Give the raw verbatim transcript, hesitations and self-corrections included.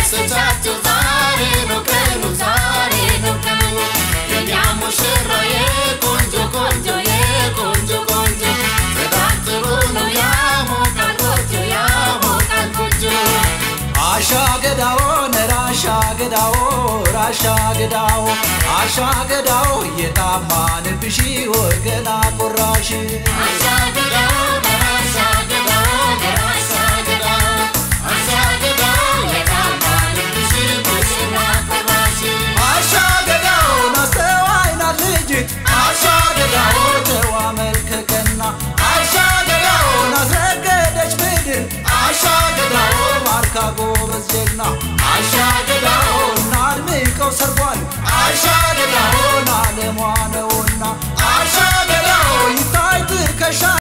ደስታቸው ዛሬ ነው ቀኑ ዛሬ ነው ቀኑ የኛም ሙሽራዬ ቆንጆ ቆንጆ የቆንጆ ቆንጆ በጣም ጥሩ ነው ያሞቃል ጎጆ ያሞቃል ጎጆ አሻገዳው ነራሻገዳው ራሻገዳው አሻገዳው የታማንብሽ ወገና ቆራሽ አሻገዳው ነራሻገዳው ነራሻገዳው አሻገዳው የታማንብሽ ወገና ቆራሽ አሻገዳው ናስተዋይና ልጅት አሻገዳው ተዋ መልከከና አሻገዳው ናዝረገደች ምድር አሻገዳው ማርካ ጎበዝ ጀግና አሻገዳው ናድምቀው ሰርጓል አሻገዳው ናለ